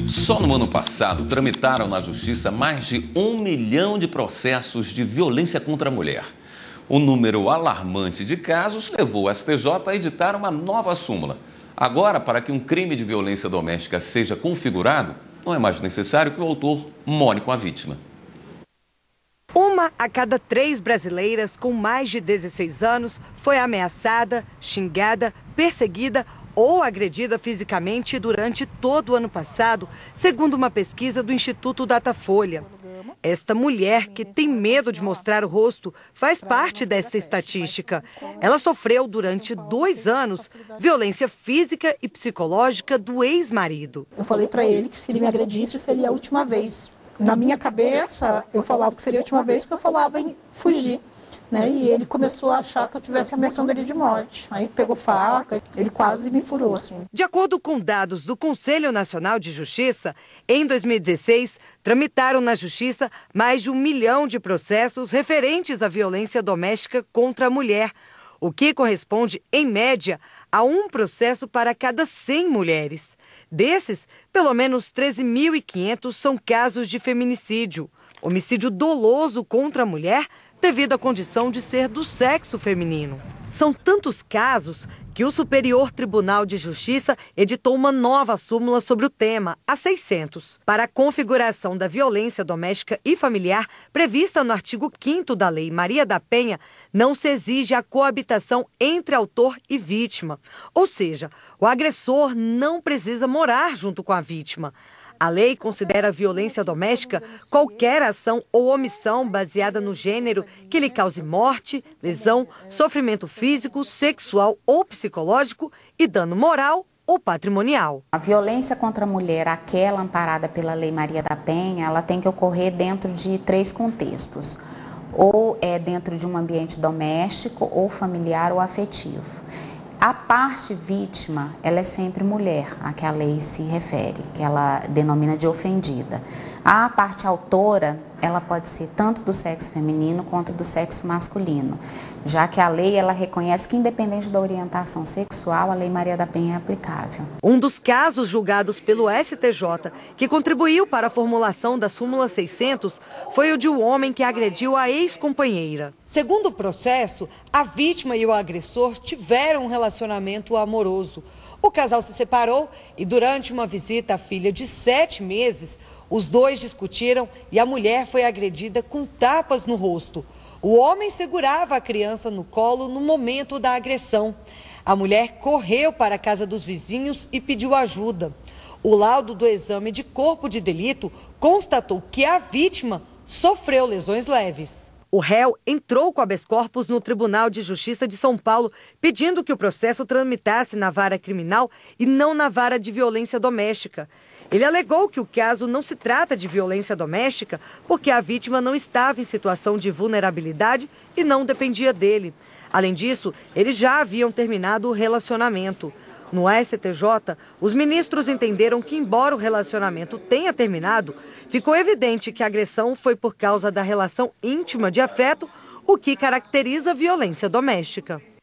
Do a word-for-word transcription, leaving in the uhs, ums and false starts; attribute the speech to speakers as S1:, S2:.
S1: Só no ano passado, tramitaram na Justiça mais de um milhão de processos de violência contra a mulher. O número alarmante de casos levou o S T J a editar uma nova súmula. Agora, para que um crime de violência doméstica seja configurado, não é mais necessário que o autor more com a vítima.
S2: Uma a cada três brasileiras com mais de dezesseis anos foi ameaçada, xingada, perseguida ou agredida fisicamente durante todo o ano passado, segundo uma pesquisa do Instituto Datafolha. Esta mulher, que tem medo de mostrar o rosto, faz parte desta estatística. Ela sofreu durante dois anos violência física e psicológica do ex-marido.
S3: Eu falei para ele que se ele me agredisse seria a última vez. Na minha cabeça, eu falava que seria a última vez porque eu falava em fugir. Né? E ele começou a achar que eu tivesse ameaçando ele de morte. Aí pegou faca, ele quase me furou, assim.
S2: De acordo com dados do Conselho Nacional de Justiça, em dois mil e dezesseis, tramitaram na Justiça mais de um milhão de processos referentes à violência doméstica contra a mulher, o que corresponde, em média, a um processo para cada cem mulheres. Desses, pelo menos treze mil e quinhentos são casos de feminicídio, homicídio doloso contra a mulher, devido à condição de ser do sexo feminino. São tantos casos que o Superior Tribunal de Justiça editou uma nova súmula sobre o tema, a seiscentos, para a configuração da violência doméstica e familiar prevista no artigo quinto da Lei Maria da Penha, não se exige a coabitação entre autor e vítima. Ou seja, o agressor não precisa morar junto com a vítima. A lei considera a violência doméstica qualquer ação ou omissão baseada no gênero que lhe cause morte, lesão, sofrimento físico, sexual ou psicológico e dano moral ou patrimonial.
S4: A violência contra a mulher, aquela amparada pela Lei Maria da Penha, ela tem que ocorrer dentro de três contextos. Ou é dentro de um ambiente doméstico, ou familiar ou afetivo. A parte vítima, ela é sempre mulher, a que a lei se refere, que ela denomina de ofendida. A parte autora, ela pode ser tanto do sexo feminino quanto do sexo masculino, já que a lei ela reconhece que, independente da orientação sexual, a Lei Maria da Penha é aplicável.
S2: Um dos casos julgados pelo S T J, que contribuiu para a formulação da súmula seiscentos, foi o de um homem que agrediu a ex-companheira. Segundo o processo, a vítima e o agressor tiveram um relacionamento amoroso. O casal se separou e, durante uma visita à filha de sete meses, os dois discutiram e a mulher foi agredida com tapas no rosto. O homem segurava a criança no colo no momento da agressão. A mulher correu para a casa dos vizinhos e pediu ajuda. O laudo do exame de corpo de delito constatou que a vítima sofreu lesões leves. O réu entrou com habeas corpus no Tribunal de Justiça de São Paulo, pedindo que o processo tramitasse na vara criminal e não na vara de violência doméstica. Ele alegou que o caso não se trata de violência doméstica porque a vítima não estava em situação de vulnerabilidade e não dependia dele. Além disso, eles já haviam terminado o relacionamento. No S T J, os ministros entenderam que, embora o relacionamento tenha terminado, ficou evidente que a agressão foi por causa da relação íntima de afeto, o que caracteriza a violência doméstica.